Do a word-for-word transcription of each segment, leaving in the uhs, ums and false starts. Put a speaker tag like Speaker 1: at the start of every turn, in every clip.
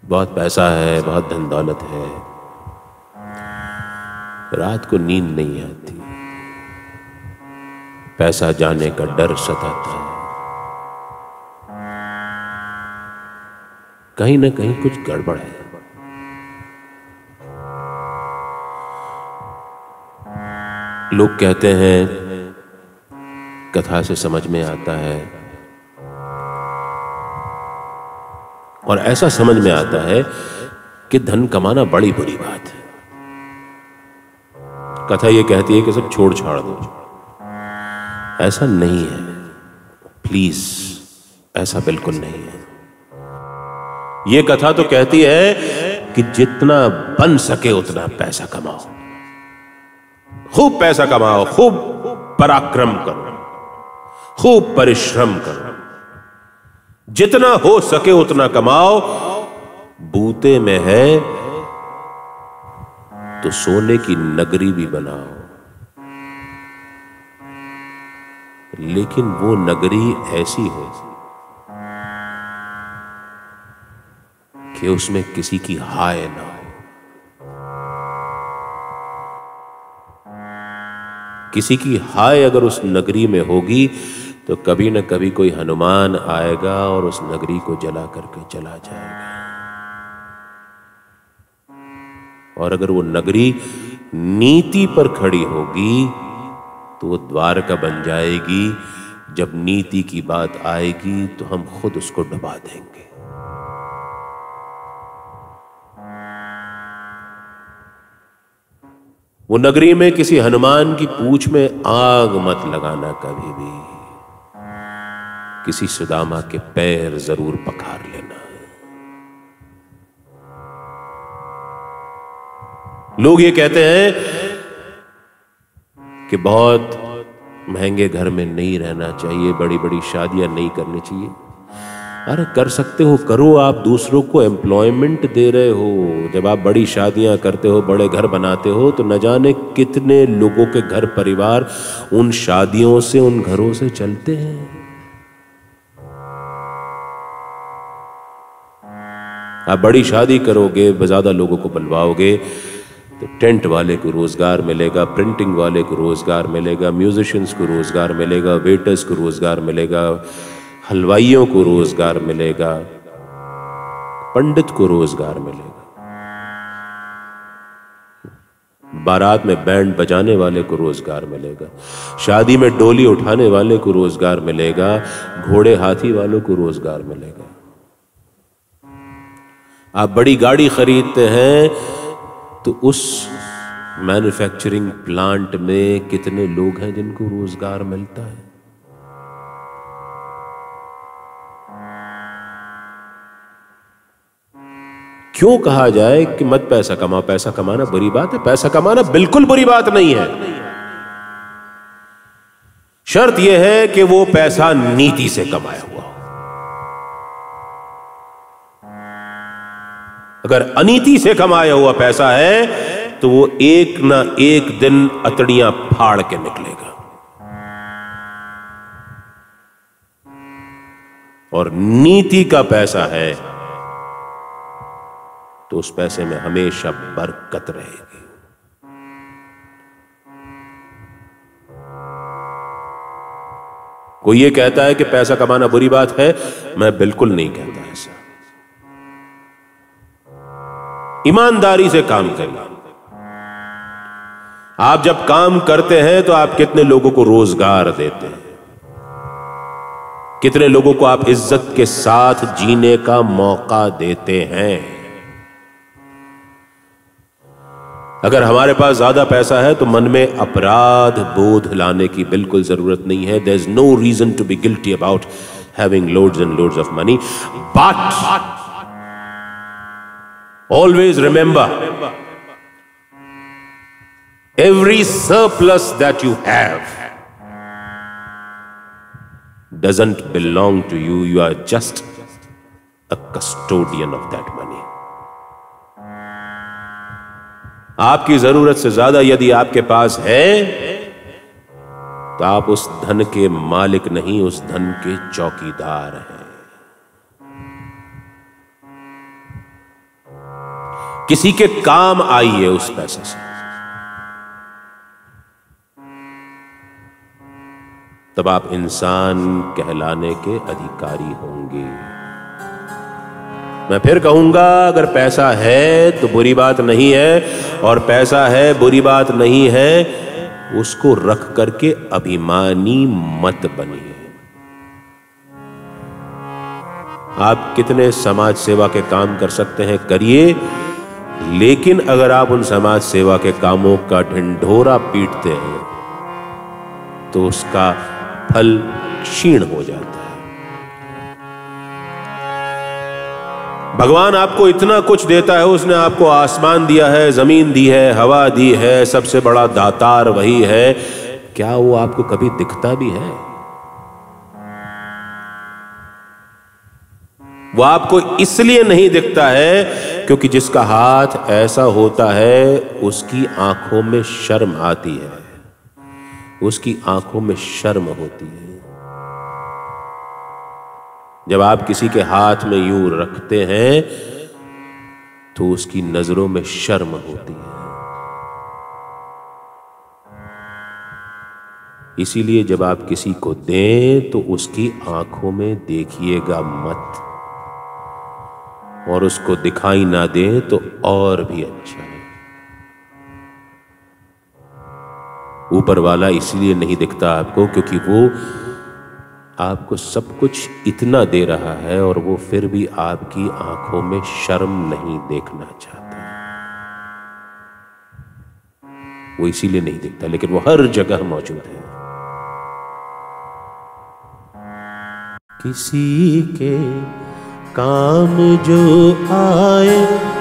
Speaker 1: बहुत पैसा है, बहुत धन दौलत है, रात को नींद नहीं आती, पैसा जाने का डर सताता है, कहीं ना कहीं कुछ गड़बड़ है। लोग कहते हैं, कथा से समझ में आता है, और ऐसा समझ में आता है कि धन कमाना बड़ी बुरी बात है। कथा ये कहती है कि सब छोड़ छाड़ दो, ऐसा नहीं है, प्लीज, ऐसा बिल्कुल नहीं है। ये कथा तो कहती है कि जितना बन सके उतना पैसा कमाओ, खूब पैसा कमाओ, खूब पराक्रम करो, खूब परिश्रम करो, जितना हो सके उतना कमाओ। बूते में है तो सोने की नगरी भी बनाओ, लेकिन वो नगरी ऐसी हो कि उसमें किसी की हाय ना हो। किसी की हाय अगर उस नगरी में होगी तो कभी न कभी कोई हनुमान आएगा और उस नगरी को जला करके चला जाएगा। और अगर वो नगरी नीति पर खड़ी होगी तो वो द्वारका बन जाएगी। जब नीति की बात आएगी तो हम खुद उसको डुबा देंगे। वो नगरी में किसी हनुमान की पूंछ में आग मत लगाना कभी भी। किसी सुदामा के पैर जरूर पखार लेना। लोग ये कहते हैं कि बहुत महंगे घर में नहीं रहना चाहिए, बड़ी बड़ी शादियां नहीं करनी चाहिए। अरे कर सकते हो, करो। आप दूसरों को एम्प्लॉयमेंट दे रहे हो। जब आप बड़ी शादियां करते हो, बड़े घर बनाते हो, तो न जाने कितने लोगों के घर परिवार उन शादियों से, उन घरों से चलते हैं। आप बड़ी शादी करोगे, ज्यादा लोगों को बुलवाओगे, तो टेंट वाले को रोजगार मिलेगा, प्रिंटिंग वाले को रोजगार मिलेगा, म्यूजिशियंस को रोजगार मिलेगा, वेटर्स को रोजगार मिलेगा, हलवाइयों को रोजगार मिलेगा, पंडित को रोजगार मिलेगा, बारात में बैंड बजाने वाले को रोजगार मिलेगा, शादी में डोली उठाने वाले को रोजगार मिलेगा, घोड़े हाथी वालों को रोजगार मिलेगा। आप बड़ी गाड़ी खरीदते हैं तो उस मैन्युफैक्चरिंग प्लांट में कितने लोग हैं जिनको रोजगार मिलता है। क्यों कहा जाए कि मत पैसा कमाओ? पैसा कमाना बुरी बात है? पैसा कमाना बिल्कुल बुरी बात नहीं है। शर्त यह है कि वो पैसा नीति से कमाया हुआ हो। अगर अनीति से कमाया हुआ पैसा है तो वो एक ना एक दिन अतड़ियां फाड़ के निकलेगा। और नीति का पैसा है तो उस पैसे में हमेशा बरकत रहेगी। कोई ये कहता है कि पैसा कमाना बुरी बात है, मैं बिल्कुल नहीं कहता ऐसा। ईमानदारी से काम करिए। आप जब काम करते हैं तो आप कितने लोगों को रोजगार देते हैं, कितने लोगों को आप इज्जत के साथ जीने का मौका देते हैं। अगर हमारे पास ज्यादा पैसा है तो मन में अपराध बोध लाने की बिल्कुल जरूरत नहीं है। There is no reason to be guilty about having loads and loads of money, but always remember, every surplus that you have doesn't belong to you. You are just a custodian of that money. आपकी जरूरत से ज्यादा यदि आपके पास है तो आप उस धन के मालिक नहीं, उस धन के चौकीदार हैं। किसी के काम आइए उस पैसे से, तब आप इंसान कहलाने के अधिकारी होंगे। मैं फिर कहूंगा, अगर पैसा है तो बुरी बात नहीं है, और पैसा है बुरी बात नहीं है, उसको रख करके अभिमानी मत बनिए। आप कितने समाज सेवा के काम कर सकते हैं, करिए, लेकिन अगर आप उन समाज सेवा के कामों का ढिंढोरा पीटते हैं तो उसका फल क्षीण हो जाता है। भगवान आपको इतना कुछ देता है, उसने आपको आसमान दिया है, जमीन दी है, हवा दी है, सबसे बड़ा दातार वही है। क्या वो आपको कभी दिखता भी है? वो आपको इसलिए नहीं दिखता है क्योंकि जिसका हाथ ऐसा होता है उसकी आंखों में शर्म आती है, उसकी आंखों में शर्म होती है। जब आप किसी के हाथ में यूं रखते हैं तो उसकी नजरों में शर्म होती है। इसीलिए जब आप किसी को दें तो उसकी आंखों में देखिएगा मत, और उसको दिखाई ना दें तो और भी अच्छा है। ऊपर वाला इसलिए नहीं दिखता आपको क्योंकि वो आपको सब कुछ इतना दे रहा है और वो फिर भी आपकी आंखों में शर्म नहीं देखना चाहता। वो इसीलिए नहीं दिखता, लेकिन वो हर जगह मौजूद है। किसी के काम जो आए,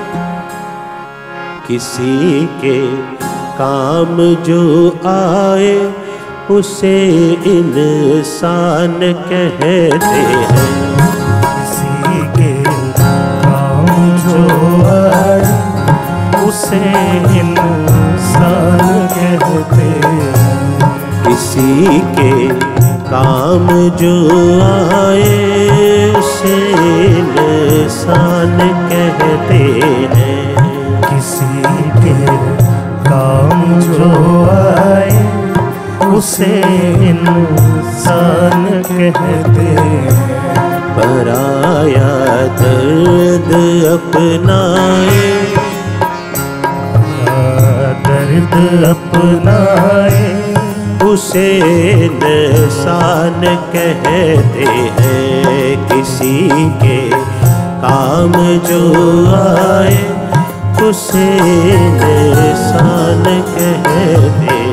Speaker 1: किसी के काम जो आए, उसे इंसान कहते हैं।
Speaker 2: किसी के काम जो आए, उसे इंसान कहते हैं।
Speaker 1: किसी के काम जो आए, उसे इंसान कहते हैं।
Speaker 2: किसी के काम जो आए, उसे इंसान कहते हैं।
Speaker 1: पराया दर्द अपनाए,
Speaker 2: दर्द अपनाए,
Speaker 1: उसे इंसान कहते हैं। किसी के काम जो आए, उसे इंसान कहते हैं।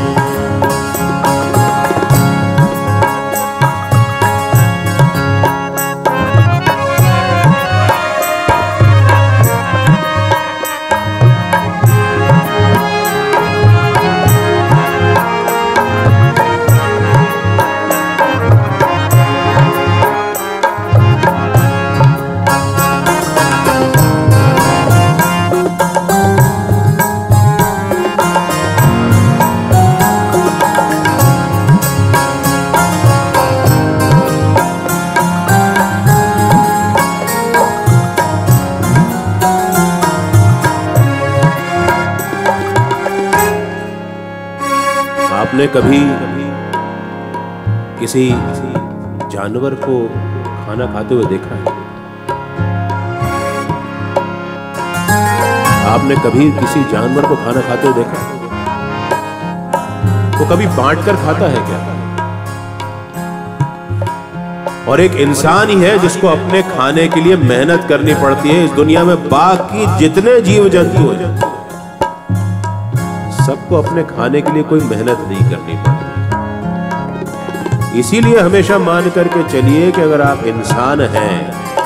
Speaker 1: आपने कभी किसी जानवर को खाना खाते हुए देखा है? आपने कभी किसी जानवर को खाना खाते हुए देखा है? वो कभी बांट कर खाता है क्या? और एक इंसान ही है जिसको अपने खाने के लिए मेहनत करनी पड़ती है। इस दुनिया में बाकी जितने जीव जंतु हैं, सबको अपने खाने के लिए कोई मेहनत नहीं करनी पड़ती। इसीलिए हमेशा मान करके चलिए कि अगर आप इंसान हैं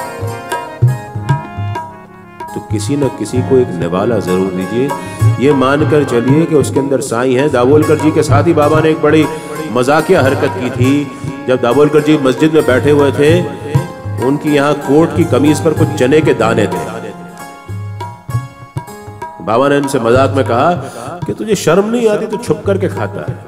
Speaker 1: तो किसी न किसी को एक निवाला जरूर दीजिए। ये मानकर चलिए कि उसके अंदर साईं है। दाभोलकर जी के साथ ही बाबा ने एक बड़ी मजाकिया हरकत की थी। जब दाभोलकर जी मस्जिद में बैठे हुए थे, उनकी यहां कोट की कमीज पर कुछ चने के दाने थे। बाबा ने उनसे मजाक में कहा कि तुझे शर्म नहीं आती, तो छुप करके खाता है।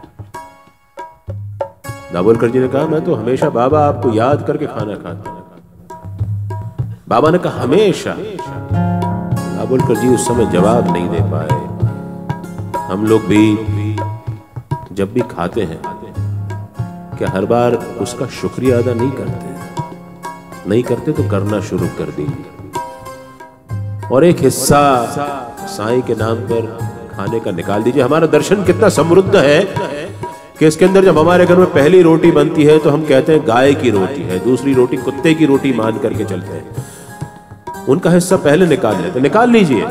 Speaker 1: दाभोलकर जी ने कहा, मैं तो हमेशा बाबा आपको याद करके खाना खाता हूं। बाबा ने कहा, हमेशा? दाभोलकर जी उस समय जवाब नहीं दे पाए। हम लोग भी जब भी खाते हैं क्या हर बार उसका शुक्रिया अदा नहीं करते? नहीं करते तो करना शुरू कर दीजिए और एक हिस्सा साईं के नाम पर खाने का निकाल दीजिए। हमारा दर्शन कितना समृद्ध है कि इसके अंदर जब हमारे घर में पहली रोटी बनती है तो हम कहते हैं गाय की रोटी है, दूसरी रोटी कुत्ते की रोटी मान करके चलते हैं। उनका हिस्सा पहले निकाल लेते, निकाल लीजिए।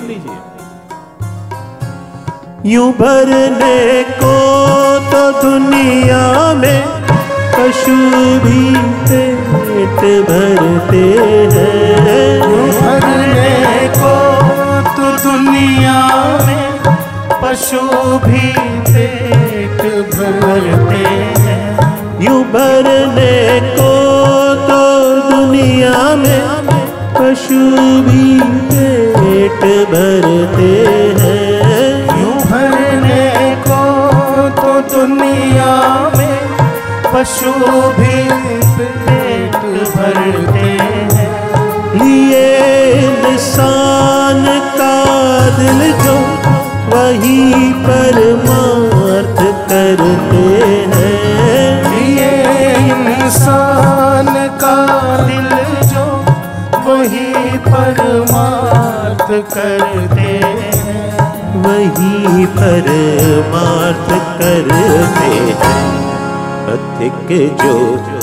Speaker 2: यूं भरने को तो दुनिया में पशु भी पेट भरते हैं। यूं भरने को तो दुनिया में पशु भी पेट भरते हैं।
Speaker 1: यूं भरने को तो दुनिया में पशु भी पेट भरते हैं।
Speaker 2: यूं भरने को तो दुनिया में पशु भी पेट भरते हैं।
Speaker 1: लिए इंसान का दिल जो वही परमार्थ करते हैं।
Speaker 2: लिए इंसान का दिल जो वही परमार्थ करते हैं।
Speaker 1: वही परमार्थ करते हैं। पथिक जो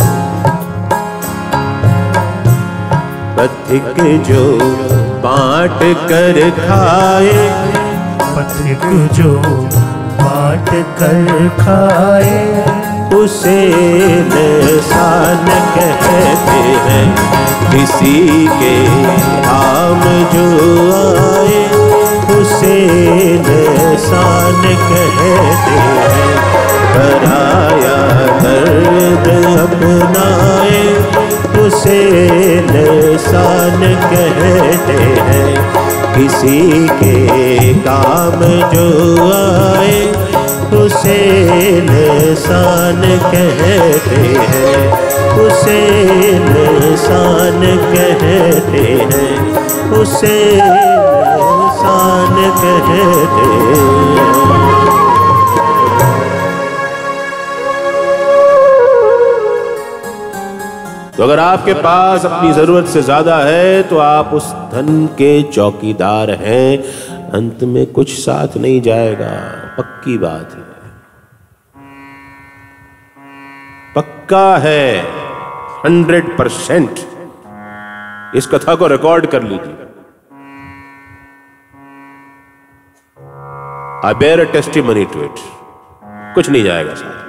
Speaker 1: पथिक जो बांट कर खाए,
Speaker 2: पथिक जो बांट कर खाए,
Speaker 1: उसे इंसान कहते हैं। किसी के काम जो आए उसे इंसान कहते हैं। पराया दर्द अपनाए उसे इंसान कहते हैं। किसी के काम जो आए उसे इंसान कहते हैं। उसे इंसान कहते हैं। उसे इंसान कहते हैं। तो अगर आपके पास अपनी जरूरत से ज्यादा है तो आप उस धन के चौकीदार हैं, अंत में कुछ साथ नहीं जाएगा। पक्की बात है, पक्का है, हंड्रेड परसेंट। इस कथा को रिकॉर्ड कर लीजिए। I bear a testimony to it. कुछ नहीं जाएगा साथ।